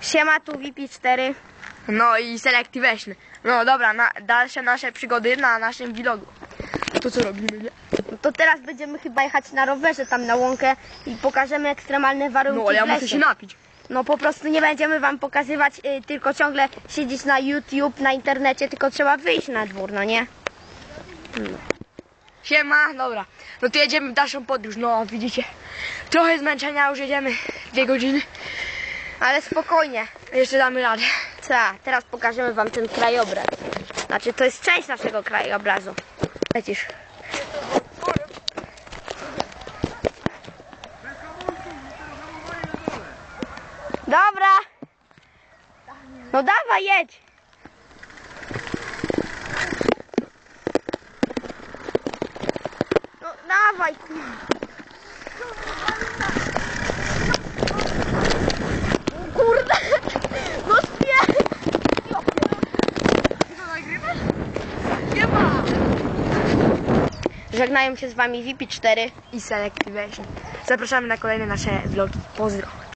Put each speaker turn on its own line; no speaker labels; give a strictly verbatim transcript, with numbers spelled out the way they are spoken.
Siema, tu V P cztery.
No i Selectivation. No dobra, na, dalsze nasze przygody na naszym vlogu. To co robimy, nie?
No to teraz będziemy chyba jechać na rowerze tam na łąkę i pokażemy ekstremalne warunki
No ale ja
w lesie.
muszę się napić.
No po prostu nie będziemy wam pokazywać, y, tylko ciągle siedzieć na YouTube, na internecie, tylko trzeba wyjść na dwór, no nie? No.
Siema, dobra. No to jedziemy w dalszą podróż, no widzicie. Trochę zmęczenia, już jedziemy dwie godziny.
Ale spokojnie.
Jeszcze damy radę.
Ta, teraz pokażemy wam ten krajobraz. Znaczy to jest część naszego krajobrazu. Lecisz. Dobra. No dawaj, jedź. No dawaj, kurwa. Kurde. No spie.
Nie ma!
Żegnają się z wami V P cztery.
I Selectivation. Zapraszamy na kolejne nasze vlogi. Pozdro.